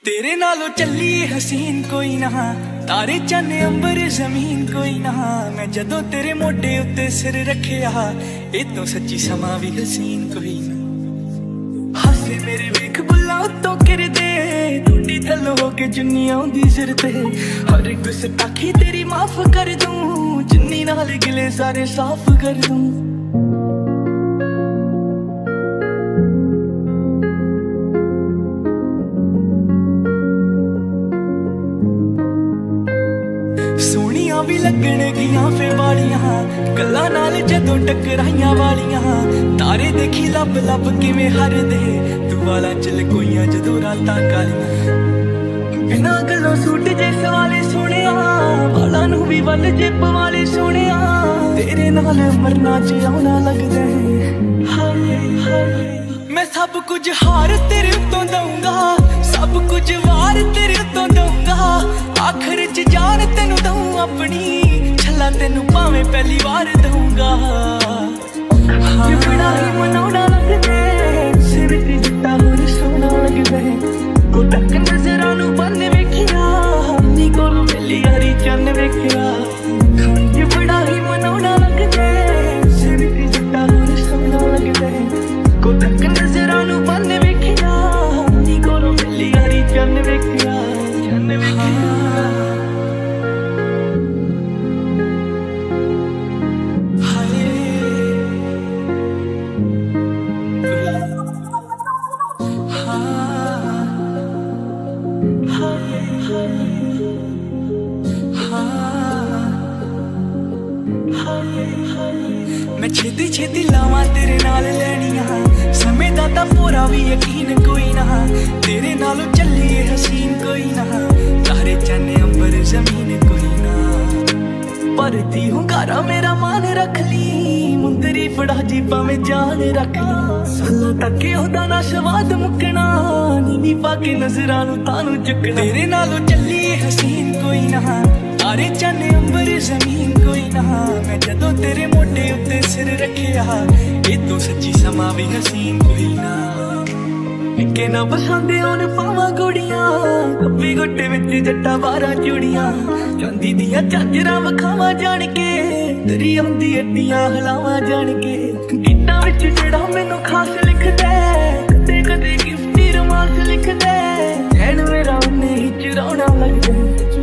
तेरे नालों चली हसीन कोई ना, तारे चन्ने अंबर जमीन कोई ना। मैं जदों तेरे मोढे उत्ते सिर रखिया, ए तो सच्ची समा भी हसीन कोई ना। हासे मेरे वेख बुल्ला उत्तों गिर दे, टूटी थल्लों होके जुन्नी आउंदी सिर ते। हर गुस्ताखी तेरी माफ कर दूं, जुन्नी नाल गिले सारे साफ कर दूं। सोनिया भी लगन गियां फे वालियां, गल्लां नाल जदों टकराइयां वालियां। तारे देखी लब लब किवें हर दे, तू वाला चल कोइयां जदों रातां कालियां। बिना गल्लों सूट जे सवाले सोनिया, वालां नूं भी वल जे पवाले सोनिया। तेरे नाल मरना जिउणा लगदा है, हाय हाय। मैं सब कुछ हार तेरे उत्तों दूंगा, सब कुछ वार तेरे उत्तों दूंगा। आखिर च जान तेनू दूं अपनी, छला तेनू भावें पहली बार दूंगा। बड़ा ही मनाउणा लगदा है, सिर ते जट्टा होर सोहना लगदा है। कोटक नज़रां नूं बन्ने वेखिया, नी कोल वेली हरी चन्न वेखिया। बड़ा ही मनाउणा लगदा है, सिर ते जट्टा होर सोहना लगदा है। कोटक नज़रां नूं बन्ने वेखिया, नी कोल वेली हरी चन्न वेखिया, चन्न वेखिया। मैं छेती छेती लावां तेरे नाल लैनियां, समय दा तां पूरा भी यकीन कोई ना। तेरे नालों चली हसीन कोई ना, तारे चन्ने अंबर जमीन कोई ना। भरती हुंगारा मेरा मान रख ली, मुंदरी फड़ा जी भावें जान रख ली। सालां तक ओहदा ना स्वाद मुकना, नीवी पाके नज़रां नूं तानू चुकना। तेरे नालों चली हसीन कोई ना, तारे चन्ने अंबर जमीन कोई ना। मैं जदों तेरे मोढे उत्ते सिर रखिया, ए तो सच्ची समा भी हसीन कोई ना। इक्के ना पसंद होन पावां गुड़ियां, खब्बी गुट्टे विच जट्टा 12 चूड़ियां। चांदी दियां झांजरां वखावां जाण के, तरी आउंदी अड्डियां हलावां जाण के। गीतां विच जेड़ा मैनू खास लिखदा, कदे कदे गिफ्टी रोमांस लिखदा। ऐन मेरा उन्ने ही चुराउणा लगदा,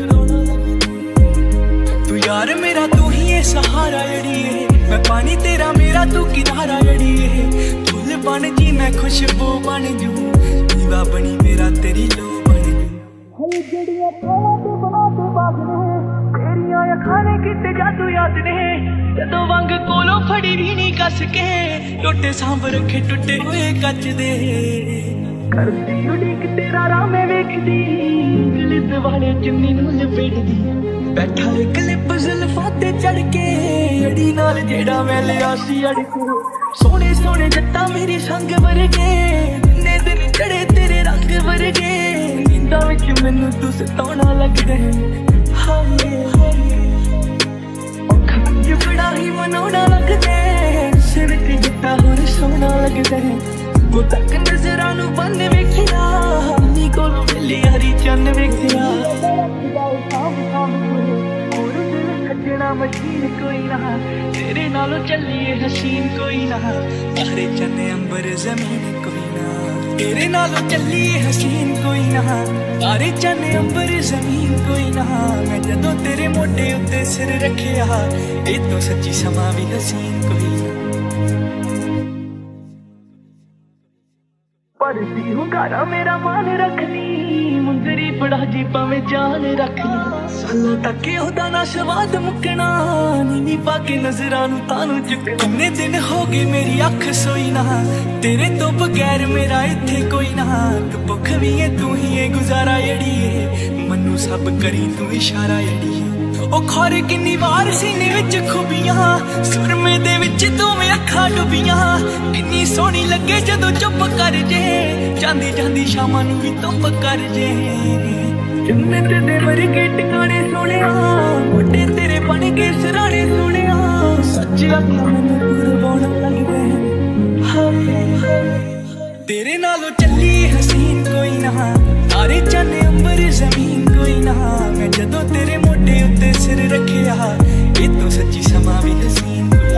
यार मेरा तू ही है सहारा अड़िए। मैं पानी तेरा मेरा तू किनारा अड़िए। फुल बन जी मैं खुशबू बन जू, दीवा बनी मेरा तेरी लो बन जू। जड़ियां खाना ते बनाते बाग ने, तेरियां अखां किते जादू याद ने। जदों वंग कोलों फड़ी भी नहीं कस के, टोटे सांभ रखे टुटे हुए कच दे। करदी उड़ीक तेरा राह मैं वेखदी, गलित वाले चुन्नी नूं लपेटदी। बैठा एक लिप जुल्फां ते चढ़ के, अड़ी नाल जेड़ा मैं लिया सी अड़ के। सोने सोने जट्टा मेरी संग वर्गे, ने दिन चढ़े तेरे रंग वर्गे। नींदां विच मैनू तू सताउणा लगदा है, हाय हाय। अखां च बड़ा ही मनाउणा लगदा है, सिर ते जट्टा होर सोहना लगदा है। कोटक नज़रां नूं बन्ने वेखिया, नी कोल वेली हरी चन्न वेखिया। मशीन कोई ना, तेरे नालों चलिए हसीन कोई ना। तारे चन्ने अंबर जमीन कोई ना, तेरे नालों चलिए हसीन कोई ना। तारे चन्ने अंबर जमीन कोई ना। मैं जदों तेरे मोढे उत्ते सिर रखिया, ए तो सच्ची समा भी हसीन कोई ना। भरती हुंगारा मेरा मान रख ली, मुंदरी फड़ा जी भावें जान रख ली। सालां तक ओहदा ना स्वाद मुकना, नीवी पाके नज़रां नूं तानू चुकना। किन्ने दिन हो गए मेरी अख सोई ना, तेरे तो बगैर मेरा इत्थे कोई ना। तू भुख भी है तू ही है गुजारा अड़िए, मन्नू सब करी तू इशारा अड़िए। ओ खौर किन्नी वार सीने विच खुबियां, सुरमे दे विच दोवें अखां डुबियां। किन्नी सोहनी लगे जदों चुप कर जे, जांदी जांदी शामां नूं भी धुप कर जे। जन्नत दे वर्गे टिकाणे सोहणिया, मोढे तेरे बन के सराणे सोहणिया। सच आखां मैनूं कुरबाना लगदा है, हाय हाय। तेरे नालों चली हसीन कोई ना, तारे चन अंबर जमीन कोई ना, मैं जदों तेरे मोढे उत्ते सिर रखिया, ये तो सच्ची समा भी हसीन कोई।